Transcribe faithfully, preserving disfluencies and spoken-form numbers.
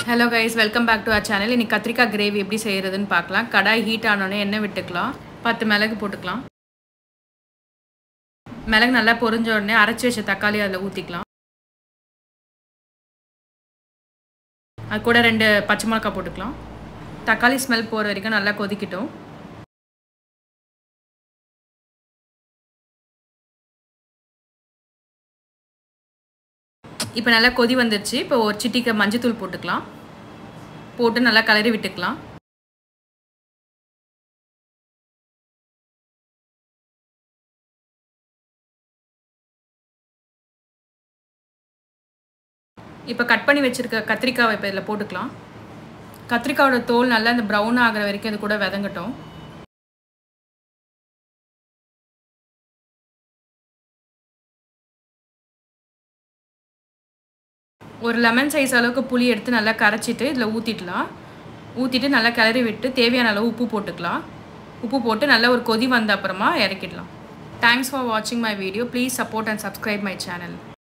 Hello guys, welcome back to our channel. இன்னைக்கு கத்திரிக்காய் gravy எப்படி செய்யறதுன்னு பார்க்கலாம். கடாய் ஹீட் ஆனோனே எண்ணெய் விட்டுக்கலாம். பத்து மிளகு போட்டுக்கலாம். மிளகு நல்லா பொரிஞ்ச உடனே அரைச்சு வச்ச தக்காளி அதுல ஊத்திக்கலாம். அது கூட ரெண்டு பச்சை மிளகாய் போட்டுக்கலாம். தக்காளி ஸ்மெல் போற வரைக்கும் நல்லா கொதிக்கட்டும். இப்போ நல்லா கொதி வந்துருச்சு. இப்போ ஒரு சிட்டிகை மஞ்சள் தூள் போட்டுக்கலாம். போட்டு நல்லா கலரி விட்டுக்கலாம். இப்போ கட் பண்ணி வச்சிருக்க கத்திரிக்காய் இப்போ இதில் போட்டுக்கலாம். கத்திரிக்காயோட தோல் நல்லா இந்த ப்ரௌன் ஆகிற வரைக்கும் அது கூட வதங்கட்டும். ஒரு லெமன் சைஸ் அளவுக்கு புளி எடுத்து நல்லா கரைச்சிட்டு இதில் ஊற்றிடலாம். ஊற்றிட்டு நல்லா கிளறி விட்டு தேவையான அளவு உப்பு போட்டுக்கலாம். உப்பு போட்டு நல்லா ஒரு கொதி வந்த அப்புறமா இறக்கிடலாம். தேங்க்ஸ் ஃபார் வாட்சிங் my video. Please support and subscribe my channel.